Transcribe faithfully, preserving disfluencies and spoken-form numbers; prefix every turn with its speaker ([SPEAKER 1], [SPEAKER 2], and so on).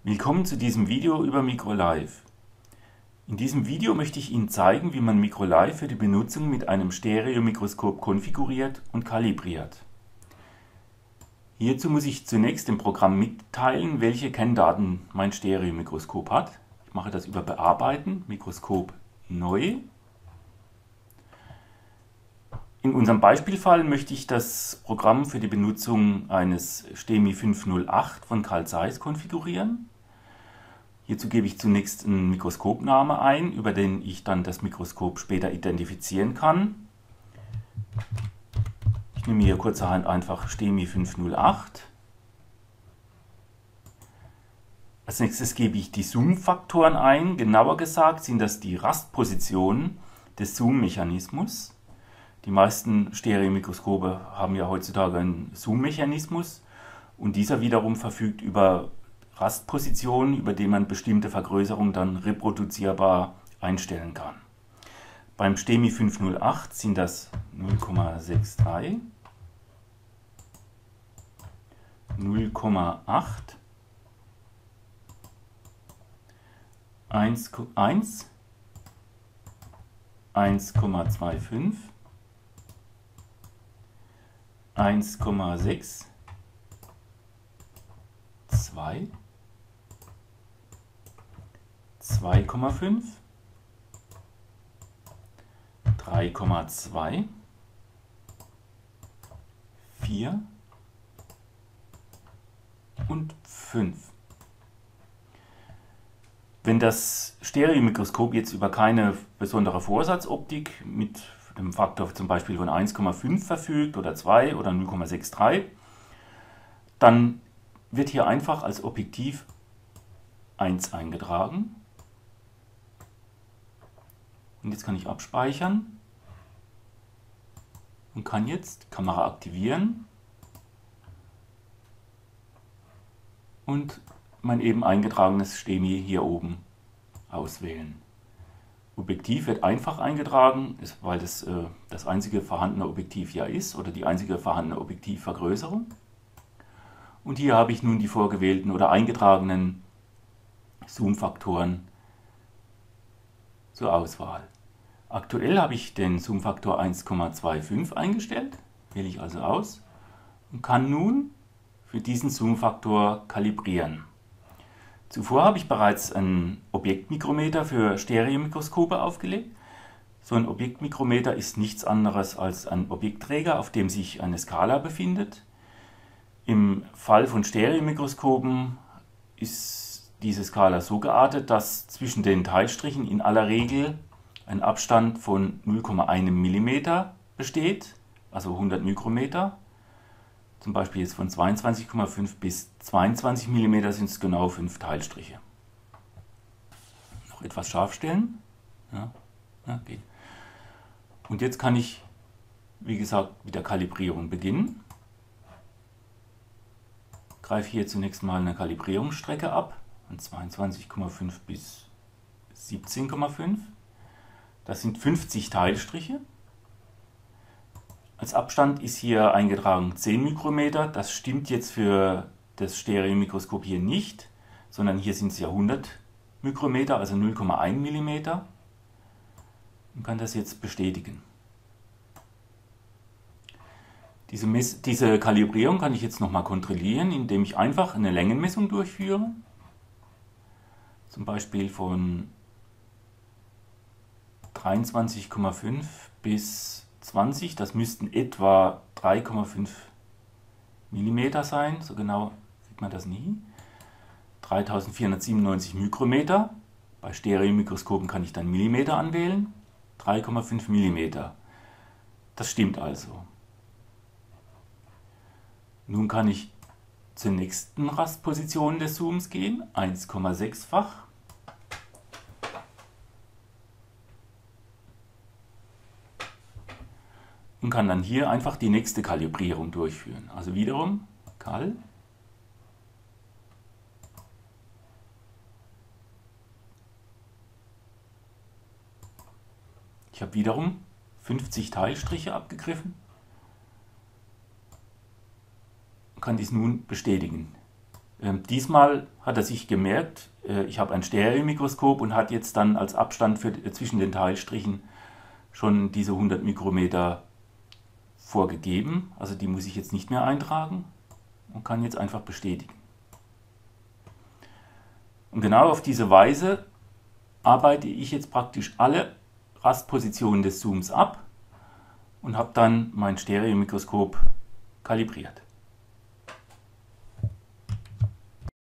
[SPEAKER 1] Willkommen zu diesem Video über MicroLive. In diesem Video möchte ich Ihnen zeigen, wie man MicroLive für die Benutzung mit einem Stereomikroskop konfiguriert und kalibriert. Hierzu muss ich zunächst dem Programm mitteilen, welche Kenndaten mein Stereomikroskop hat. Ich mache das über Bearbeiten, Mikroskop neu. In unserem Beispielfall möchte ich das Programm für die Benutzung eines STEMI fünf null acht von Carl Zeiss konfigurieren. Hierzu gebe ich zunächst einen Mikroskopname ein, über den ich dann das Mikroskop später identifizieren kann. Ich nehme hier kurzerhand einfach STEMI fünf null acht. Als nächstes gebe ich die Zoom-Faktoren ein. Genauer gesagt sind das die Rastpositionen des Zoom-Mechanismus. Die meisten Stereomikroskope haben ja heutzutage einen Zoom-Mechanismus und dieser wiederum verfügt über Rastpositionen, über die man bestimmte Vergrößerungen dann reproduzierbar einstellen kann. Beim STEMI fünf null acht sind das null Komma dreiundsechzig, null Komma acht, eins, eins Komma fünfundzwanzig, eins Komma sechs, zwei, zwei Komma fünf, drei Komma zwei, vier und fünf. Wenn das Stereomikroskop jetzt über keine besondere Vorsatzoptik mit dem Faktor zum Beispiel von eins Komma fünf verfügt oder zwei oder null Komma dreiundsechzig, dann wird hier einfach als Objektiv eins eingetragen. Und jetzt kann ich abspeichern und kann jetzt Kamera aktivieren und mein eben eingetragenes STEMI hier oben auswählen. Objektiv wird einfach eingetragen, weil das äh, das einzige vorhandene Objektiv ja ist oder die einzige vorhandene Objektivvergrößerung. Und hier habe ich nun die vorgewählten oder eingetragenen Zoom-Faktoren zur Auswahl. Aktuell habe ich den Zoom-Faktor eins Komma fünfundzwanzig eingestellt, wähle ich also aus und kann nun für diesen Zoom-Faktor kalibrieren. Zuvor habe ich bereits ein Objektmikrometer für Stereomikroskope aufgelegt. So ein Objektmikrometer ist nichts anderes als ein Objektträger, auf dem sich eine Skala befindet. Im Fall von Stereomikroskopen ist diese Skala so geartet, dass zwischen den Teilstrichen in aller Regel ein Abstand von null Komma eins Millimeter besteht, also hundert Mikrometer. Zum Beispiel jetzt von zweiundzwanzig Komma fünf bis zweiundzwanzig Millimeter sind es genau fünf Teilstriche. Noch etwas scharf stellen. Ja, ja, geht. Und jetzt kann ich, wie gesagt, mit der Kalibrierung beginnen. Greife hier zunächst mal eine Kalibrierungsstrecke ab, von zweiundzwanzig Komma fünf bis siebzehn Komma fünf. Das sind fünfzig Teilstriche. Als Abstand ist hier eingetragen zehn Mikrometer. Das stimmt jetzt für das Stereomikroskop hier nicht, sondern hier sind es ja hundert Mikrometer, also null Komma eins Millimeter. Und kann das jetzt bestätigen. Diese, Mess diese Kalibrierung kann ich jetzt nochmal kontrollieren, indem ich einfach eine Längenmessung durchführe. Zum Beispiel von dreiundzwanzig Komma fünf bis zwanzig, das müssten etwa drei Komma fünf Millimeter sein, so genau sieht man das nie. dreitausendvierhundertsiebenundneunzig Mikrometer, bei Stereomikroskopen kann ich dann Millimeter anwählen, drei Komma fünf Millimeter. Das stimmt also. Nun kann ich zur nächsten Rastposition des Zooms gehen, eins Komma sechs-fach. Und kann dann hier einfach die nächste Kalibrierung durchführen. Also wiederum Kal. Ich habe wiederum fünfzig Teilstriche abgegriffen und kann dies nun bestätigen. Ähm, diesmal hat er sich gemerkt, äh, ich habe ein Stereomikroskop und hat jetzt dann als Abstand für, äh, zwischen den Teilstrichen schon diese hundert Mikrometer vorgegeben. Also die muss ich jetzt nicht mehr eintragen und kann jetzt einfach bestätigen. Und genau auf diese Weise arbeite ich jetzt praktisch alle Rastpositionen des Zooms ab und habe dann mein Stereomikroskop kalibriert.